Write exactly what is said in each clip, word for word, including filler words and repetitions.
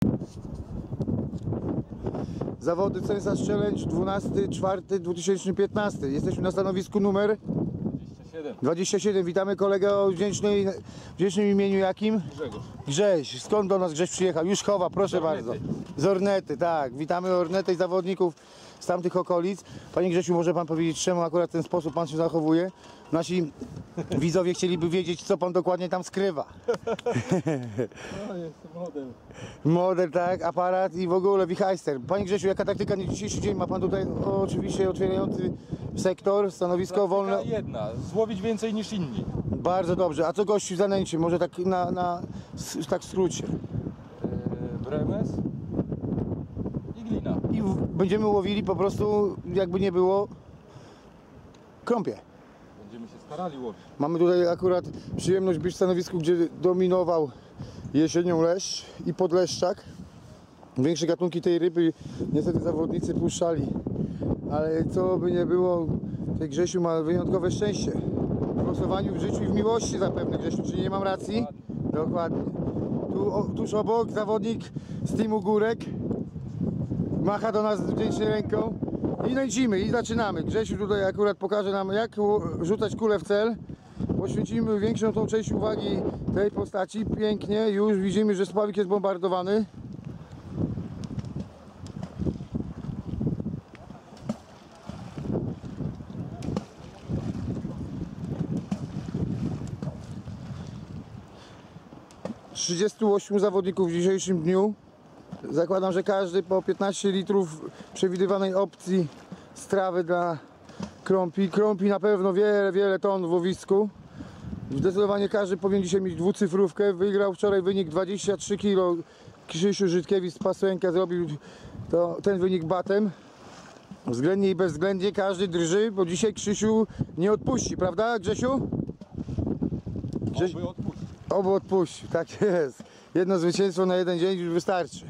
Zawody Censarz Challenge dwunastego czwartego dwa tysiące piętnastego. Jesteśmy na stanowisku numer dwadzieścia siedem. dwadzieścia siedem. Witamy kolegę o wdzięcznej, wdzięcznym imieniu jakim? Grzegorz. Grześ. Skąd do nas Grześ przyjechał? Już chowa, proszę Z Ornety. bardzo. Z Ornety, tak. Witamy Ornetę i zawodników z tamtych okolic. Panie Grzesiu, może pan powiedzieć, czemu akurat w ten sposób pan się zachowuje? Nasi widzowie chcieliby wiedzieć, co pan dokładnie tam skrywa. No, jest model. Model, tak, aparat i w ogóle wichajster. Panie Grzesiu, jaka taktyka na dzisiejszy dzień? Ma pan tutaj o, oczywiście otwierający sektor, stanowisko wolne. Taktyka jedna, złowić więcej niż inni. Bardzo dobrze. A co gości w zanęcie? Może tak na, na tak w skrócie. Yy, bremes i glina. I w, będziemy łowili po prostu, jakby nie było, krąpie. Będziemy się starali łowić. Mamy tutaj akurat przyjemność być w stanowisku, gdzie dominował jesienią leszcz i podleszczak. Większe gatunki tej ryby niestety zawodnicy puszczali. Ale co by nie było, ten Grzesiu ma wyjątkowe szczęście. W losowaniu, w życiu i w miłości zapewne, Grzesiu, czy nie mam racji? Dokładnie. Tu, o, tuż obok zawodnik z teamu Górek macha do nas wdzięcznie ręką i nęcimy i zaczynamy. Grzesiu tutaj akurat pokaże nam, jak rzucać kulę w cel. Poświęcimy większą tą część uwagi tej postaci. Pięknie, już widzimy, że spławik jest bombardowany. trzydziestu ośmiu zawodników w dzisiejszym dniu. Zakładam, że każdy po piętnaście litrów przewidywanej opcji strawy dla krąpi. Krąpi na pewno wiele, wiele ton w łowisku. Zdecydowanie każdy powinien dzisiaj mieć dwucyfrówkę. Wygrał wczoraj wynik dwadzieścia trzy kilo. Krzysiu Żydkiewicz z Pasłęka zrobił to, ten wynik batem. Względnie i bezwzględnie każdy drży, bo dzisiaj Krzysiu nie odpuści, prawda Grzesiu? Grześ... Oby odpuścić. Oby odpuścił, tak jest. Jedno zwycięstwo na jeden dzień już wystarczy.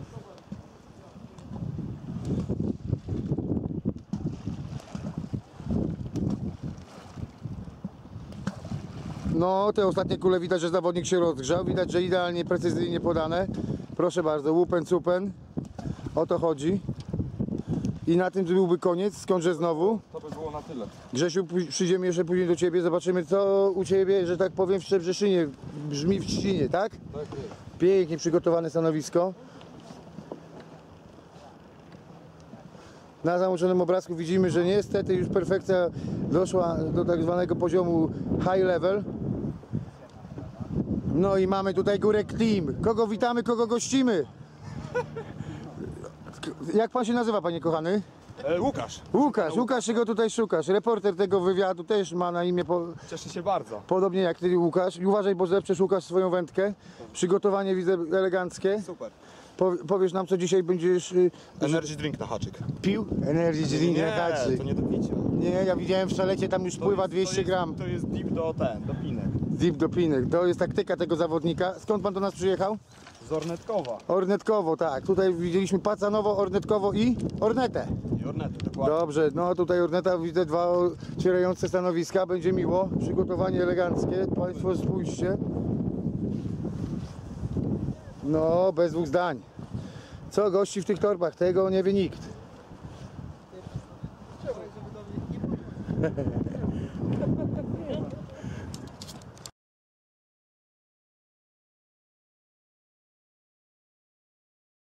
No, te ostatnie kule widać, że zawodnik się rozgrzał. Widać, że idealnie, precyzyjnie podane. Proszę bardzo, łupen, cupen. O to chodzi. I na tym byłby koniec. Skądże znowu? To by było na tyle. Grzesiu, przyjdziemy jeszcze później do Ciebie. Zobaczymy, co u Ciebie, że tak powiem, w Szczebrzeszynie brzmi w Trzcinie, tak? Tak jest. Pięknie przygotowane stanowisko. Na załączonym obrazku widzimy, że niestety już perfekcja doszła do tak zwanego poziomu high level. No i mamy tutaj Górek Team. Kogo witamy, kogo gościmy? Jak pan się nazywa, panie kochany? E, Łukasz. Łukasz, Łukasz, czego tutaj szukasz? Reporter tego wywiadu też ma na imię po, Cieszę się bardzo. podobnie jak ty, Łukasz. I uważaj, bo zepczesz, Łukasz, swoją wędkę. Przygotowanie widzę eleganckie. Super. Po, powiesz nam, co dzisiaj będziesz y, Energy drink na haczyk. pił? Energy drink na haczyk. to nie do picia. Nie, ja widziałem w szalecie, tam już pływa dwieście gram. To jest deep do ten, do pinek. Deep do pinek. To jest taktyka tego zawodnika. Skąd pan do nas przyjechał? Z Ornetkowa. Ornetkowo, tak. Tutaj widzieliśmy Pacanowo, Ornetkowo i Ornetę. I Ornetu, dokładnie. Dobrze, no tutaj Orneta, widzę dwa otwierające stanowiska. Będzie miło. Przygotowanie eleganckie. Państwo spójrzcie. No, bez dwóch zdań. Co gości w tych torbach? Tego nie wie nikt.